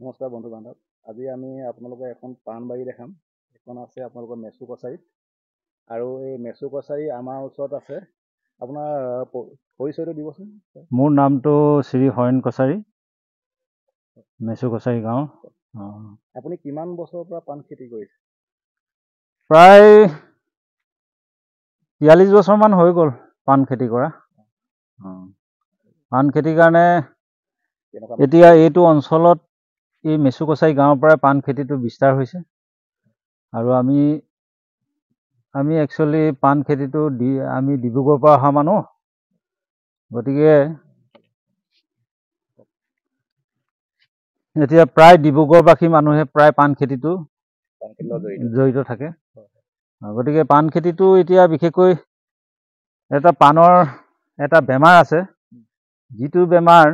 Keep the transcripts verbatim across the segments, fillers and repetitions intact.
নমস্কাৰ বন্ধু বান্ধৱ। আজি আমি আপোনালোকক এখন পাণবাৰী দেখাম। এখন আছে আপোনালোকৰ মেচু কছাৰীত, আৰু এই মেচু কছাৰী আমাৰ ওচৰত আছে। আপোনাৰ পৰিচয়টো দিবচোন। মোৰ নামটো শ্ৰী হৰেণ কছাৰী, মেচু কছাৰী গাঁও। আপুনি কিমান বছৰৰ পৰা পাণ খেতি কৰিছে? প্ৰায় তিয়াল্লিছ বছৰমান হৈ গ'ল পাণ খেতি কৰা। পাণ খেতিৰ কাৰণে এতিয়া এইটো অঞ্চলত এই মেচু কছাৰী গাঁৱৰ পৰা পাণ খেতিটো বিস্তাৰ হৈছে। আৰু আমি আমি একচুৱেলি পাণ খেতিটো দি আমি ডিব্ৰুগড়ৰ পৰা অহা মানুহ, গতিকে এতিয়া প্ৰায় ডিব্ৰুগড়বাসী মানুহে প্ৰায় পাণ খেতিটো জড়িত থাকে। গতিকে পাণ খেতিটো এতিয়া বিশেষকৈ এটা পাণৰ এটা বেমাৰ আছে, যিটো বেমাৰ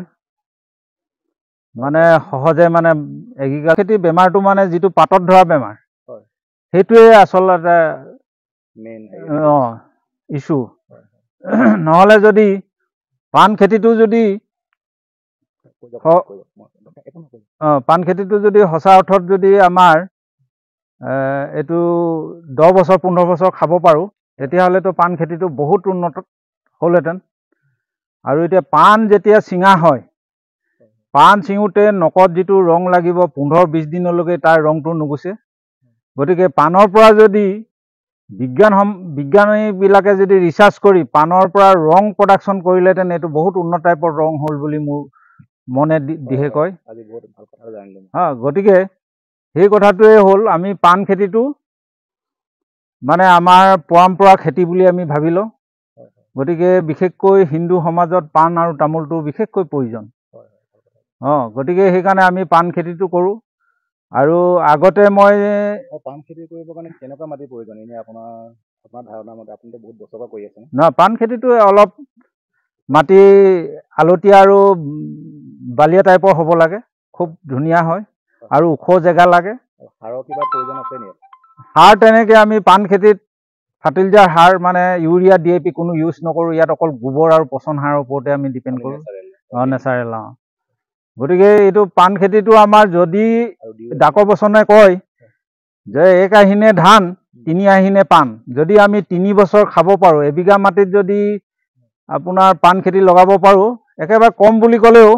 মানে সহজে মানে এগ্ৰিকালচাৰ খেতিৰ বেমাৰটো মানে যিটো পাতত ধৰা বেমাৰ, সেইটোৱে আচলতে মেইন অঁ ইছ্যু। নহ'লে যদি পাণ খেতিটো যদি অঁ পাণ খেতিটো যদি সঁচা অৰ্থত যদি আমাৰ এইটো দহ বছৰ পোন্ধৰ বছৰ খাব পাৰোঁ, তেতিয়াহ'লেতো পাণ খেতিটো বহুত উন্নত হ'লহেঁতেন। আৰু এতিয়া পাণ যেতিয়া ছিঙা হয়, পাণ ছিঙোতে নকত যিটো ৰং লাগিব পোন্ধৰ বিছ দিনলৈকে তাৰ ৰংটো নুগুচে। গতিকে পাণৰ পৰা যদি বিজ্ঞান সম বিজ্ঞানীবিলাকে যদি ৰিচাৰ্চ কৰি পাণৰ পৰা ৰং প্ৰডাকশ্যন কৰিলেহেঁতেন, এইটো বহুত উন্নত টাইপৰ ৰং হ'ল বুলি মোৰ মনে দিহে কয়। অঁ গতিকে সেই কথাটোৱে হ'ল, আমি পাণ খেতিটো মানে আমাৰ পৰম্পৰা খেতি বুলি আমি ভাবি লওঁ। গতিকে বিশেষকৈ হিন্দু সমাজত পাণ আৰু তামোলটো বিশেষকৈ প্ৰয়োজন। অঁ গতিকে সেইকাৰণে আমি পাণ খেতিটো কৰোঁ। আৰু আগতে মই পাণ খেতি কৰিবৰ কাৰণে কেনেকুৱা মাটিৰ প্ৰয়োজন এনেই আপোনাৰ আপোনাৰ ধাৰণা মতে? আপুনিতো বহুত বছৰৰ পৰা কৰি আছে। নহয়, পাণ খেতিটো অলপ মাটি আলতীয়া আৰু বালিয়া টাইপৰ হ'ব লাগে, খুব ধুনীয়া হয়, আৰু ওখ জেগা লাগে। সাৰৰ কিবা প্ৰয়োজন আছে নেকি? সাৰ তেনেকৈ আমি পাণ খেতিত ফাৰ্টিলাইজাৰ সাৰ মানে ইউৰিয়া ডি এ পি কোনো ইউজ নকৰোঁ। ইয়াত অকল গোবৰ আৰু পচন সাৰৰ ওপৰতে আমি ডিপেণ্ড কৰোঁ। অঁ নেচাৰেল। অঁ গতিকে এইটো পাণ খেতিটো আমাৰ যদি ডাকৰ বচনে কয় যে এক আহিনে ধান তিনি আহিনে পাণ, যদি আমি তিনি বছৰ খাব পাৰোঁ, এবিঘা মাটিত যদি আপোনাৰ পাণ খেতি লগাব পাৰোঁ, একেবাৰে কম বুলি ক'লেও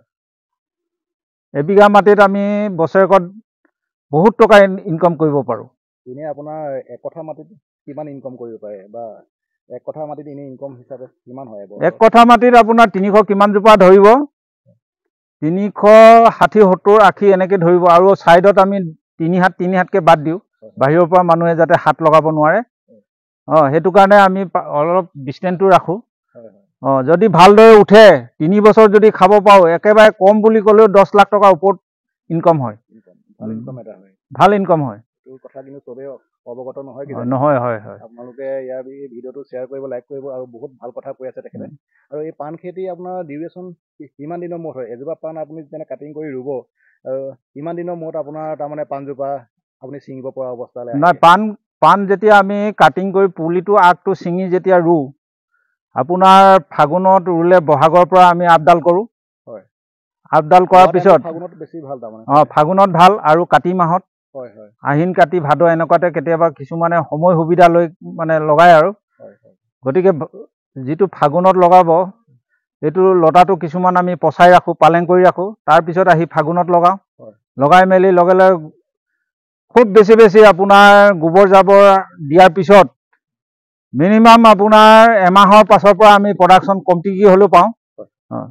এবিঘা মাটিত আমি বছৰেকত বহুত টকা ইনকাম কৰিব পাৰোঁ। এনেই আপোনাৰ এক কঠা মাটিত কিমান ইনকাম কৰিব পাৰে, বা এক কঠা মাটিত এনেই ইনকাম হিচাপে কিমান হয়? এক কঠা মাটিত আপোনাৰ তিনিশ কিমানজোপা ধৰিব, তিনিশ ষাঠি সত্তৰ আশী এনেকৈ ধৰিব। আৰু ছাইডত আমি তিনি হাত তিনি হাতকৈ বাদ দিওঁ, বাহিৰৰ পৰা মানুহে যাতে হাত লগাব নোৱাৰে। অঁ সেইটো কাৰণে আমি অলপ ডিষ্টেঞ্চটো ৰাখোঁ। অঁ যদি ভালদৰে উঠে, তিনি বছৰ যদি খাব পাৰোঁ, একেবাৰে কম বুলি ক'লেও দহ লাখ টকাৰ ওপৰত ইনকাম হয়। ভাল ইনকাম হয়। কথা কিন্তু চবেই অৱগত নহয় নহয় হয় হয় আপোনালোকে ইয়াৰ ভিডিঅ'টো শ্বেয়াৰ কৰিব, লাইক কৰিব, আৰু বহুত ভাল কথা কৈ আছে তেখেতে। আৰু এই পাণ খেতি আপোনাৰ ডিউৰেশ্যন কিমান দিনৰ মূৰত হয়? এজোপা পাণ আপুনি যেনে কাটিং কৰি ৰুব, আৰু কিমান দিনৰ মূৰত আপোনাৰ তাৰমানে পাণজোপা আপুনি ছিঙিব পৰা অৱস্থালৈ আহে? নাই, পাণ পাণ যেতিয়া আমি কাটিং কৰি পুলিটো আগটো ছিঙি যেতিয়া ৰুওঁ, আপোনাৰ ফাগুনত ৰুলে বহাগৰ পৰা আমি আপডাল কৰোঁ। হয়, আপডাল কৰাৰ পিছত ফাগুনত বেছি ভাল তাৰমানে। অঁ ফাগুনত ভাল, আৰু কাতি মাহত, হয় হয়, আহিন কাতি ভাদ এনেকুৱাতে কেতিয়াবা কিছুমানে সময় সুবিধা লৈ মানে লগায় আৰু। গতিকে যিটো ফাগুনত লগাব, এইটো লতাটো কিছুমান আমি পচাই ৰাখোঁ, পালেং কৰি ৰাখোঁ। তাৰপিছত আহি ফাগুনত লগাওঁ, লগাই মেলি লগে লগে খুব বেছি বেছি আপোনাৰ গোবৰ জাবৰ দিয়াৰ পিছত মিনিমাম আপোনাৰ এমাহৰ পাছৰ পৰা আমি প্ৰডাকশ্যন কমটিকৈ হ'লেও পাওঁ। অঁ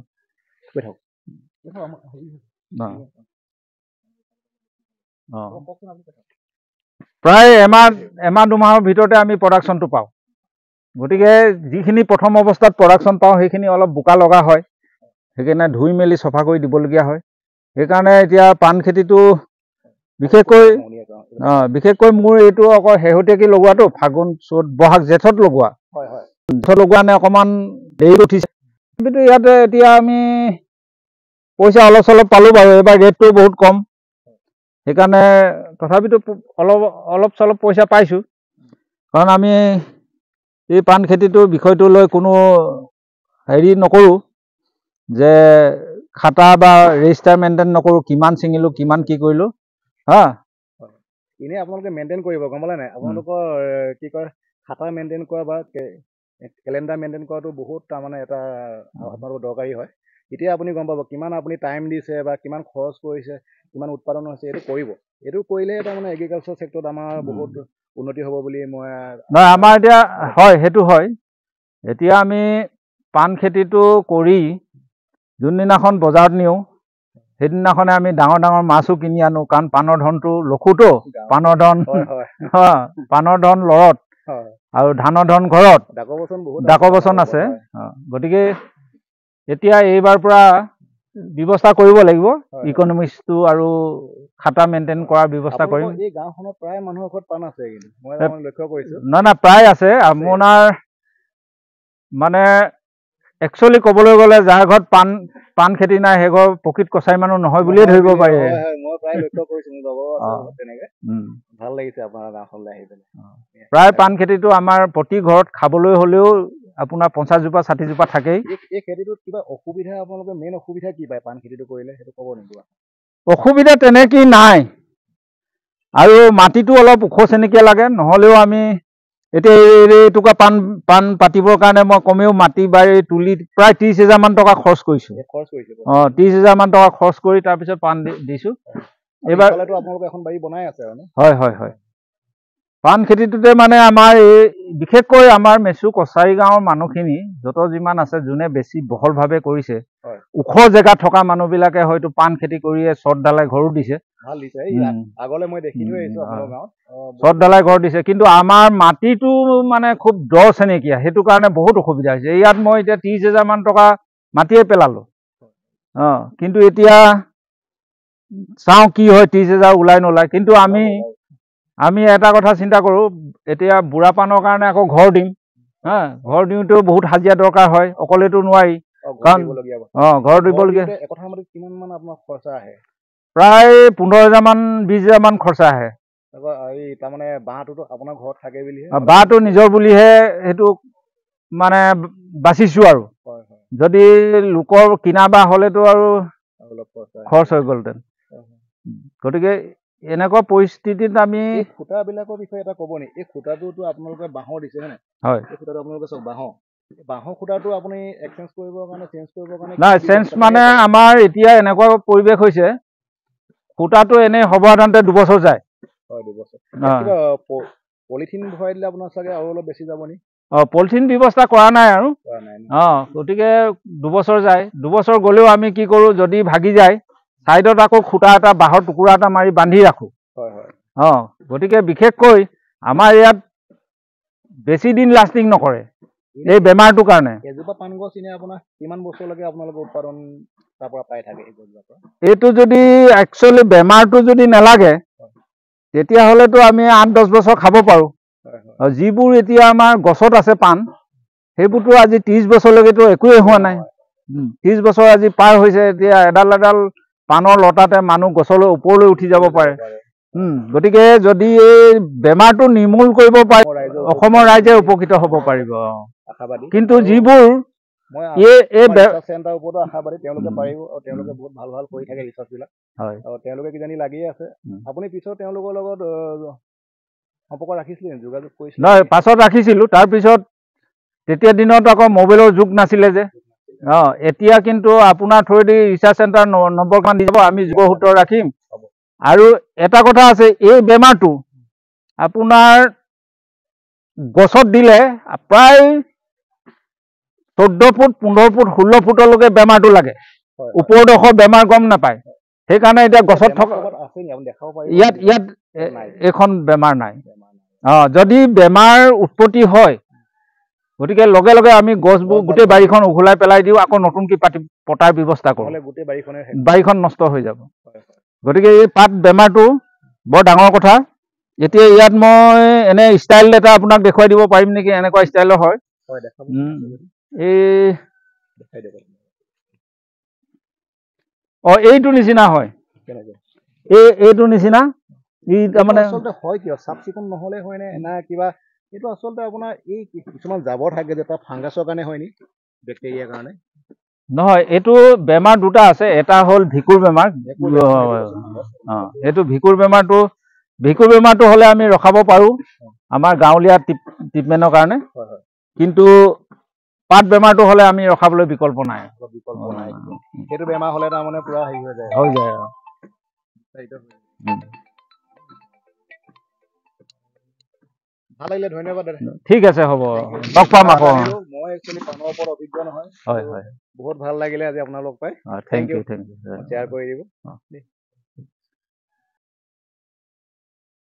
অঁ প্ৰায় এমাহ এমাহ দুমাহৰ ভিতৰতে আমি প্ৰডাকশ্যনটো পাওঁ। গতিকে যিখিনি প্ৰথম অৱস্থাত প্ৰডাকশ্যন পাওঁ, সেইখিনি অলপ বোকা লগা হয়, সেইকাৰণে ধুই মেলি চফা কৰি দিবলগীয়া হয়। সেইকাৰণে এতিয়া পাণ খেতিটো বিশেষকৈ অঁ বিশেষকৈ মোৰ এইটো অকল শেহতীয়াকৈ লগোৱাটো, ফাগুন চ'ত বহাগ জেঠত লগোৱা। জেঠত লগোৱা নে অকণমান দেৰি উঠিছে, কিন্তু ইয়াতে এতিয়া আমি পইচা অলপ চলপ পালোঁ বাৰু। এইবাৰ ৰেটটো বহুত কম, সেইকাৰণে তথাপিতো অলপ অলপ চলপ পইচা পাইছোঁ। কাৰণ আমি এই পাণ খেতিটোৰ বিষয়টো লৈ কোনো হেৰি নকৰোঁ যে খাতা বা ৰেজিষ্টাৰ মেইনটেইন নকৰোঁ, কিমান ছিঙিলোঁ, কিমান কি কৰিলোঁ, হা। এনেই আপোনালোকে মেইনটেইন কৰিব, গম পালে নাই? আপোনালোকৰ কি কয় খাতা মেইনটেইন কৰা বা কেলেণ্ডাৰ মেইনটেইন কৰাটো বহুত তাৰমানে এটা আপোনালোকৰ দৰকাৰী হয়। এতিয়া আপুনি গম পাব কিমান আপুনি টাইম দিছে বা কিমান খৰচ কৰিছে, কিমান উৎপাদন হৈছে, এইটো কৰিব। এইটো কৰিলে তাৰমানে এগ্ৰিকালচাৰ ছেক্টৰত আমাৰ বহুত উন্নতি হ'ব বুলি মই নহয়, আমাৰ এতিয়া হয়, সেইটো হয়। এতিয়া আমি পাণ খেতিটো কৰি যোনদিনাখন বজাৰত নিওঁ, সেইদিনাখনে আমি ডাঙৰ ডাঙৰ মাছো কিনি আনো, কাৰণ পাণৰ ধনটো লখুটো, পাণৰ ধন পাণৰ ধন লৰত আৰু ধানৰ ধন ঘৰত, ডাকৰ বচন আছে। গতিকে এতিয়া এইবাৰ পৰা ব্যৱস্থা কৰিব লাগিব, ইকনমিক্সটো আৰু খাতা মেইনটেইন কৰাৰ ব্যৱস্থা কৰিম। এই গাঁওখনত প্ৰায় মানুহৰ ঘৰত পাণ আছে, কিন্তু মই লক্ষ্য কৰিছোঁ। নাই নাই, প্ৰায় আছে। আপোনাৰ মানে একচুৱেলি ক'বলৈ গ'লে যাৰ ঘৰত পাণ পাণ খেতি নাই সেই ঘৰ প্ৰকৃত কছাৰী মানুহ নহয় বুলিয়ে ধৰিব পাৰি। ভাল লাগিছে আপোনাৰ গাঁওখনলৈ আহি পেলাই। প্ৰায় পাণ খেতিটো আমাৰ প্ৰতি ঘৰত খাবলৈ হ'লেও আপোনাৰ পঞ্চাছজোপা ষাঠিজোপা থাকেই। এই খেতিটোত কিবা অসুবিধা আপোনালোকে মেইন অসুবিধা কি পায় পাণ খেতিটো কৰিলে, সেইটো ক'ব নেকি? অসুবিধা তেনেকেই নাই, আৰু মাটিটো অলপ ওখ চেনেকীয়া লাগে, নহ'লেও আমি এতিয়া এইটুকুৰা পাণ পাণ পাতিবৰ কাৰণে মই কমেও মাটি বাৰী তুলি প্ৰায় ত্ৰিছ হেজাৰ মান টকা খৰচ কৰিছোঁ। অঁ, ত্ৰিছ হেজাৰ মান টকা খৰচ কৰি তাৰপিছত পাণ দিছোঁ। এইবাৰ হয় হয় হয়। পাণ খেতিটোতে মানে আমাৰ এই বিশেষকৈ আমাৰ মেচু কছাৰী গাঁৱৰ মানুহখিনি যত যিমান আছে, যোনে বেছি বহলভাৱে কৰিছে, ওখ জেগা থকা মানুহবিলাকে হয়তো পাণ খেতি কৰিয়ে চট ঢালাই ঘৰো দিছে, চট ঢালাই ঘৰ দিছে। কিন্তু আমাৰ মাটিটো মানে খুব দ চেনেকীয়া, সেইটো কাৰণে বহুত অসুবিধা হৈছে। ইয়াত মই এতিয়া ত্ৰিছ হেজাৰ মান টকা মাটিয়ে পেলালোঁ। অঁ, কিন্তু এতিয়া চাওঁ কি হয়, ত্ৰিছ হেজাৰ ওলাই নোলায়। কিন্তু আমি আমি এটা কথা চিন্তা কৰোঁ, এতিয়া বুঢ়া পাণৰ কাৰণে আকৌ ঘৰ দিম, হা। ঘৰ দিওঁতেও বহুত হাজিৰা দৰকাৰ হয়, অকলেতো নোৱাৰি। কাৰণ অঁ, ঘৰ দিবলগীয়া প্ৰায় পোন্ধৰ হেজাৰ মান বিছ হেজাৰ মান খৰচা আহে। বাঁহটো নিজৰ বুলিহে সেইটো মানে বাচিছোঁ আৰু। যদি লোকৰ কিনা বাঁহ হ'লেতো আৰু খৰচ হৈ গ'লহেঁতেন। গতিকে এনেকুৱা পৰিস্থিতিত আমি খুঁটাবিলাকৰ বিষয়ে এটা ক'ব নেকি? এই খুঁটাটোতো আপোনালোকে বাঁহৰ দিছে হয় নাই? হয়। এই খুঁটাটো আপোনালোকে চাওক বাঁহৰ, বাঁহৰ খুঁটাটো আপুনি এক্সচেঞ্জ কৰিবৰ কাৰণে চেঞ্জ কৰিবৰ কাৰণে নাই, চেঞ্জ মানে আমাৰ এতিয়া এনেকুৱা পৰিৱেশ হৈছে, খুঁটাটো এনেই সৰ্বসাধাৰণতে দুবছৰ যায়। হয়, দুবছৰ। পলিথিন ভৰাই দিলে আপোনাৰ চাগে আৰু অলপ বেছি যাব নেকি? অঁ, পলিথিন ব্যৱস্থা কৰা নাই আৰু। অঁ, গতিকে দুবছৰ যায়। দুবছৰ গ'লেও আমি কি কৰোঁ, যদি ভাগি যায় ছাইডত আকৌ খুঁটা এটা বাঁহৰ টুকুৰা এটা মাৰি বান্ধি ৰাখোঁ। অঁ, গতিকে বিশেষকৈ আমাৰ ইয়াত বেছি দিন লাষ্টিং নকৰে এই বেমাৰটোৰ কাৰণে। এজোপা পাণ গছ এনে আপোনাৰ কিমান বছৰলৈকে আপোনালোকে উৎপাদন তাৰ পৰা পাই থাকে? এইটো যদি একচুৱেলি বেমাৰটো যদি নালাগে, তেতিয়াহ'লেতো আমি আঠ দহ বছৰ খাব পাৰোঁ। যিবোৰ এতিয়া আমাৰ গছত আছে পাণ, সেইবোৰতো আজি ত্ৰিছ বছৰলৈকেতো একোৱেই হোৱা নাই। ত্ৰিছ বছৰ আজি পাৰ হৈছে, এতিয়া এডাল এডাল পাণৰ লতাতে মানুহ গছলৈ ওপৰলৈ উঠি যাব পাৰে। গতিকে যদি এই বেমাৰটো নিৰ্মূল কৰিব পাৰে, অসমৰ ৰাইজে উপকৃত হ'ব পাৰিব। কিন্তু যিবোৰ তেওঁলোকে কিজানি লাগিয়ে আছে, আপুনি পিছত তেওঁলোকৰ লগত সম্পৰ্ক ৰাখিছিলে, যোগাযোগ কৰিছিলে? নহয়, পাছত ৰাখিছিলোঁ। তাৰপিছত তেতিয়া দিনত আকৌ মোবাইলৰ যুগ নাছিলে যে। অঁ, এতিয়া কিন্তু আপোনাৰ থ্ৰুৱেদি ৰিচাৰ্চ চেণ্টাৰ নম্বৰখন দি যাব, আমি যোগসূত্ৰ ৰাখিম। আৰু এটা কথা আছে, এই বেমাৰটো আপোনাৰ গছত দিলে প্ৰায় চৈধ্য ফুট, পোন্ধৰ ফুট, ষোল্ল ফুটলৈকে বেমাৰটো লাগে। ওপৰডোখৰ বেমাৰ গম নাপায়। সেইকাৰণে এতিয়া গছত থকা ইয়াত ইয়াত এইখন বেমাৰ নাই। অঁ, যদি বেমাৰ উৎপত্তি হয়, গতিকে লগে লগে আমি গছবোৰ গোটেই বাৰীখন উঘলাই পেলাই দিওঁ, আকৌ নতুনকৈ পাতি পতাৰ ব্যৱস্থা কৰোঁ। বাৰীখন নষ্ট হৈ যাব। গতিকে এই পাত বেমাৰটো বৰ ডাঙৰ কথা। এতিয়া ইয়াত মই এনে ষ্টাইল এটা আপোনাক দেখুৱাই দিব পাৰিম নেকি? এনেকুৱা ষ্টাইলৰ হয়। এই অঁ, এইটো নিচিনা হয়, এই এইটো নিচিনা। ই তাৰমানে হয় কিয় চাফ চিকুণ নহ'লে হয় নে না কিবা? এইটো আচলতে আপোনাৰ এই কিছুমান জাবৰ থাকে যে, তাৰ ফাংগাছৰ কাৰণে হয় নি? বেক্টেৰিয়াৰ কাৰণে? নহয়, এইটো বেমাৰ দুটা আছে। এটা হ'ল ভেঁকুৰ বেমাৰ। অঁ, এইটো ভেঁকুৰ বেমাৰটো ভেঁকুৰ বেমাৰটো হ'লে আমি ৰখাব পাৰোঁ আমাৰ গাঁৱলীয়া ট্ৰিটমেণ্টৰ কাৰণে, কিন্তু পাত বেমাৰটো হ'লে আমি ৰখাবলৈ বিকল্প নাই। বিকল্প নাই। সেইটো বেমাৰ হ'লে তাৰমানে পুৰা হেৰি হৈ যায়। হৈ যায়। ভাল লাগিলে, ধন্যবাদ দাদা। ঠিক আছে, হ'ব, লগ পাম আকৌ। মই একচুৱেলি পাণৰ ওপৰত অভিজ্ঞ নহয়। হয় হয়, বহুত ভাল লাগিলে আজি আপোনাক লগ পাই। Thank you thank you. Share কৰি দিব।